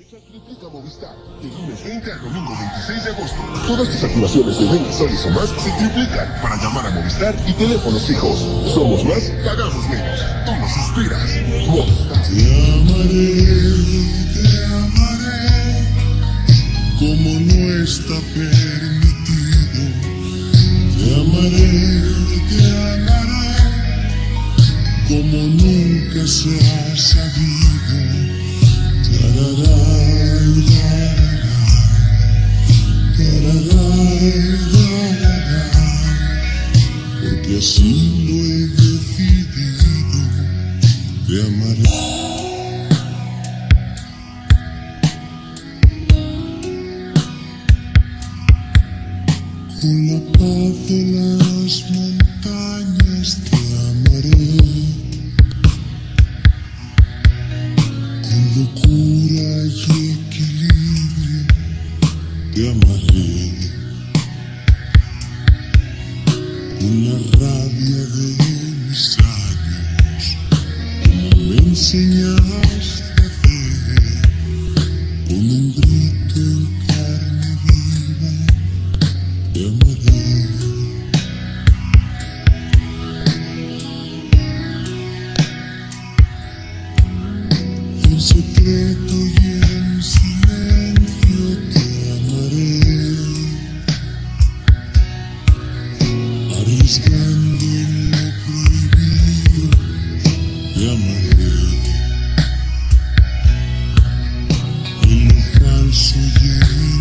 Triplica Movistar. De lunes 20 al domingo 26 de agosto. Todas tus activaciones de 20 soles o más se triplican para llamar a Movistar y teléfonos fijos. Somos más, pagamos menos. Tú nos suspiras. Movistar. Te amaré, como no está permitido. Te amaré, como nunca se ha sabido. Porque así lo he decidido, te amaré. Con la paz de las montañas te amaré. Con locura y equilibrio te amaré. Con la rabia de mis años, como me enseñaste a hacer. Con un grito en carne viva te amaré. En secreto y en silencio te amaré, arriesgando en lo prohibido te amaré, en lo falso y en